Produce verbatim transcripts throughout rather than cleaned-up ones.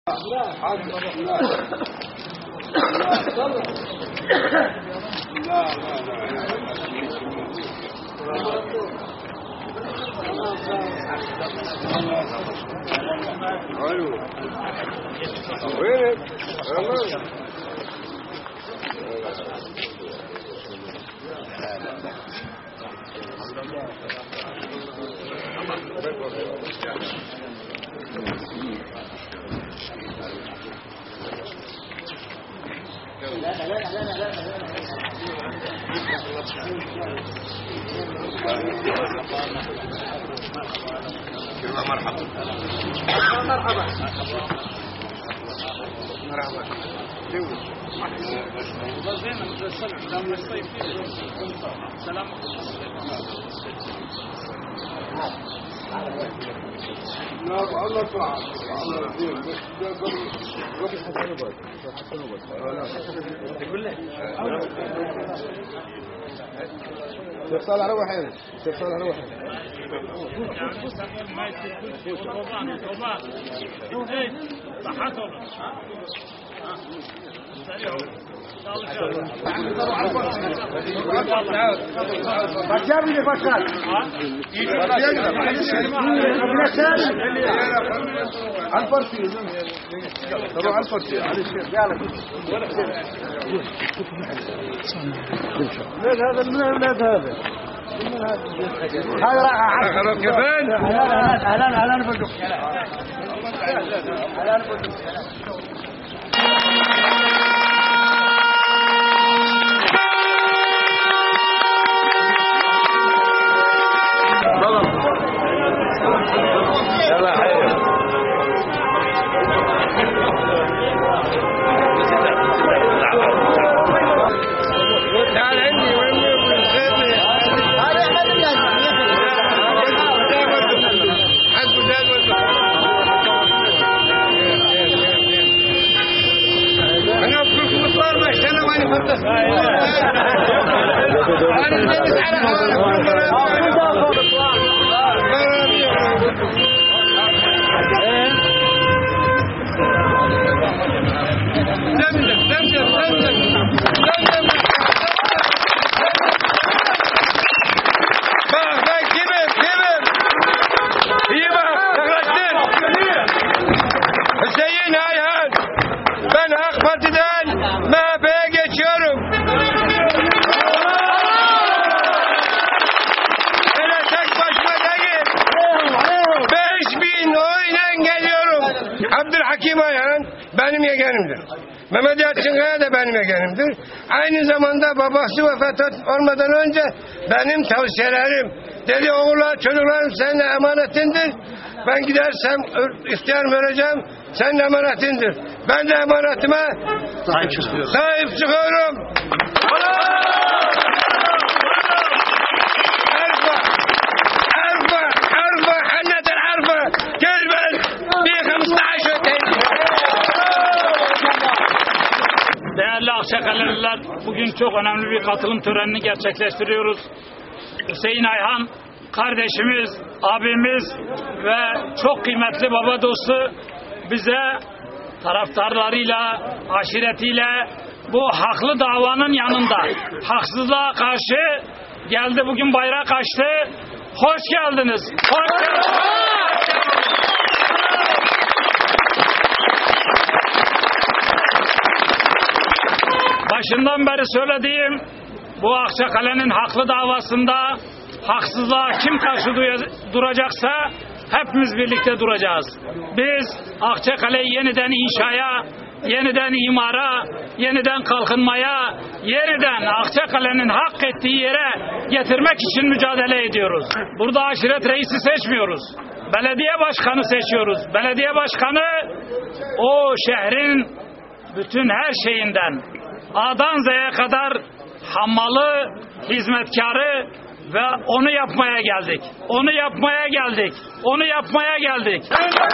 مرحبا مرحبا مرحبا شيخ صالح روح هنا شيخ صالح روح هنا بجابني بشر على الفرسي طبعا على الفرسي على الشيخ يلا هذا من اولاد هذا هذا خلاص كفان اهلا اهلا بدك اهلا بدك Abdülhakim Ayhan benim yeğenimdir. Mehmet Yalçın Kaya da benim yeğenimdir. Aynı zamanda babası vefat olmadan önce benim tavsiyelerim. Dedi oğullar çocuklarım senin emanetindir. Ben gidersem ihtiyar vereceğim. Senin emanetindir. Ben de emanetime sahip çıkıyorum. Sahip çıkıyorum. Arfa, arfa, arfa, hannetel arfa. Kelben bir kımstaş öteyim. Değerli Akçakale'liler, bugün çok önemli bir katılım törenini gerçekleştiriyoruz. Hüseyin Ayhan kardeşimiz, abimiz ve çok kıymetli baba dostu bize taraftarlarıyla, aşiretiyle bu haklı davanın yanında haksızlığa karşı geldi, bugün bayrak açtı. Hoş geldiniz. Hoş geldiniz. Başından beri söylediğim bu Akçakale'nin haklı davasında haksızlığa kim karşı duracaksa hepimiz birlikte duracağız. Biz Akçakale'yi yeniden inşaya, yeniden imara, yeniden kalkınmaya, yeniden Akçakale'nin hak ettiği yere getirmek için mücadele ediyoruz. Burada aşiret reisi seçmiyoruz. Belediye başkanı seçiyoruz. Belediye başkanı o şehrin bütün her şeyinden A'dan Z'ye kadar hammalı, hizmetkarı ve onu yapmaya geldik. Onu yapmaya geldik. Onu yapmaya geldik.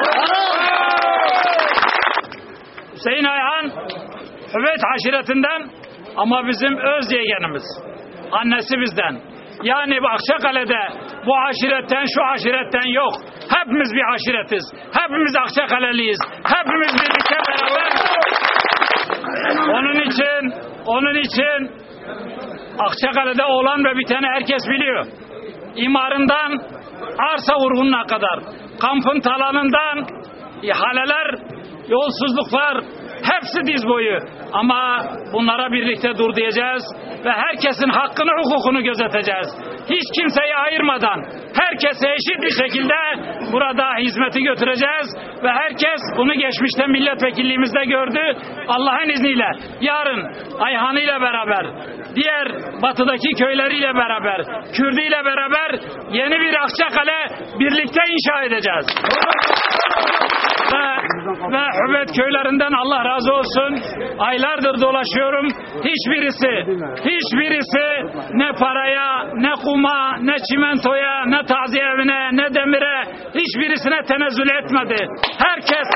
Hüseyin Ayhan Hüveyt aşiretinden ama bizim öz yeğenimiz. Annesi bizden. Yani Akçakale'de bu aşiretten şu aşiretten yok. Hepimiz bir aşiretiz. Hepimiz Akçakaleliyiz. Hepimiz birlikte beraber. Onun için, onun için Akçakale'de olan ve biteni herkes biliyor. İmarından arsa vurgununa kadar, kampın talanından ihaleler, yolsuzluklar, hepsi diz boyu. Ama bunlara birlikte dur diyeceğiz ve herkesin hakkını, hukukunu gözeteceğiz. Hiç kimseyi ayırmadan, herkese eşit bir şekilde burada hizmeti götüreceğiz ve herkes bunu geçmişte milletvekilliğimizde gördü. Allah'ın izniyle yarın Ayhan'ı ile beraber, diğer batıdaki köyleriyle beraber, Kürdü ile beraber yeni bir Akçakale birlikte inşa edeceğiz. Ve, ve Hübet köylerinden Allah razı olsun. Aylardır dolaşıyorum. Hiçbirisi, hiçbirisi ne paraya, ne kuma, ne çimentoya, ne taziye evine, ne demire, hiçbirisine tenezzül etmedi. Herkes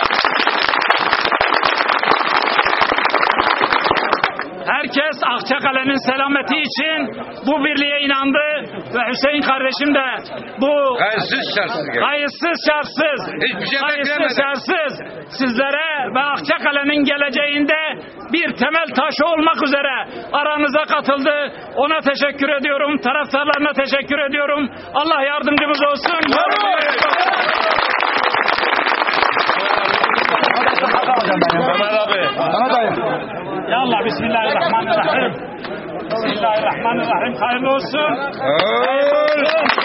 Herkes Akçakale'nin selameti için bu birliğe inandı ve Hüseyin kardeşim de bu Kayıtsız şartsız geldi. kayıtsız şartsız, Hiçbir şey kayıtsız beklemeden. şartsız sizlere ve Akçakale'nin geleceğinde bir temel taşı olmak üzere aranıza katıldı. Ona teşekkür ediyorum. Taraftarlarına teşekkür ediyorum. Allah yardımcımız olsun. Mehmet abi. Sana dayı. Ya Allah, Bismillahirrahmanirrahim. Bismillahirrahmanirrahim. Hayırlı olsun. Ol.